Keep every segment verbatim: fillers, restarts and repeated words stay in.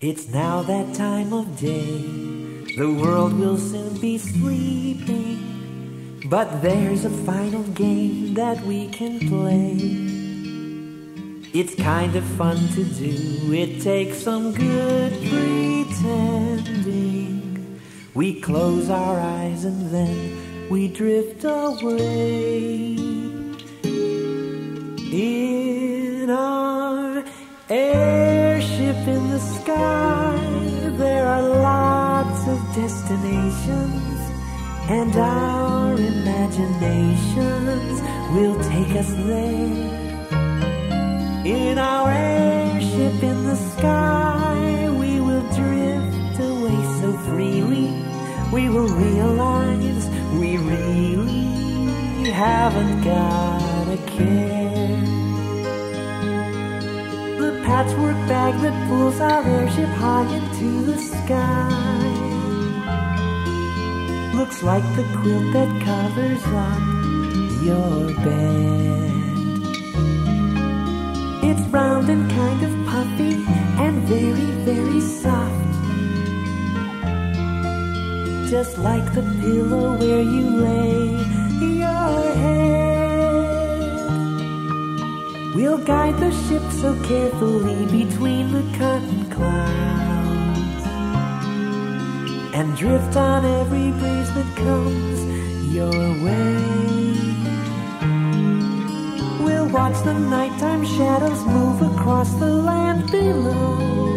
It's now that time of day. The world will soon be sleeping, but there's a final game that we can play. It's kind of fun to do. It takes some good pretending. We close our eyes and then we drift away. In our airship in the sky, there are lots of destinations, and our imaginations will take us there. In our airship in the sky, we will drift away so freely. We will realize we really haven't got a care. The patchwork bag that pulls our airship high into the sky looks like the quilt that covers up your bed. It's round and kind of puffy and very, very soft, just like the pillow where you lay your head. We'll guide the ship so carefully between the cotton clouds and drift on every breeze that comes your way. We'll watch the nighttime shadows move across the land below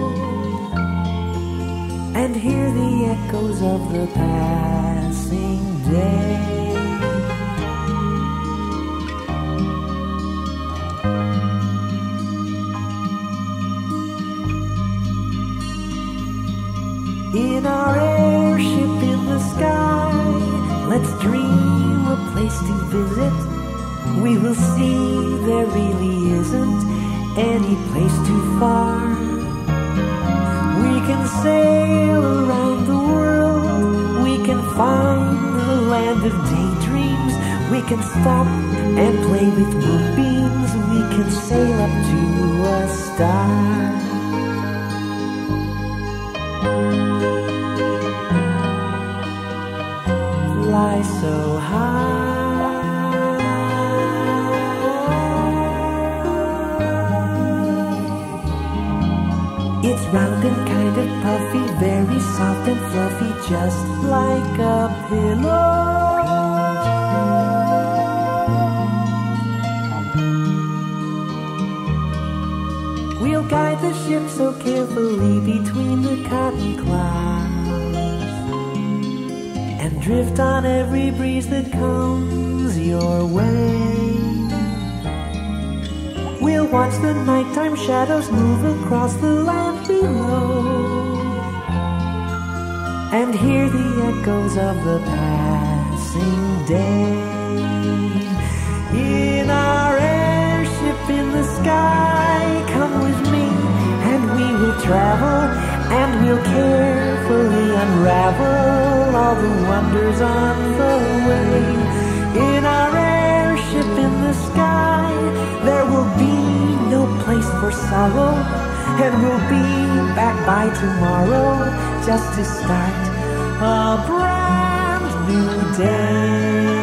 and hear the echoes of the passing day. In our airship in the sky, let's dream a place to visit. We will see there really isn't any place too far. We can sail around the world. We can find the land of daydreams. We can stop and play with moonbeams. We can sail up to a star. Fly so high, it's round and kind of puffy, very soft and fluffy, just like a pillow. We'll guide the ship so carefully between the cotton clouds and drift on every breeze that comes your way. We'll watch the nighttime shadows move across the land below and hear the echoes of the passing day. In our airship in the sky, come with me and we will travel, and we'll carefully unravel all the wonders on the way. In our airship in the sky, there will be no place for sorrow, and we'll be back by tomorrow just to start a brand new day.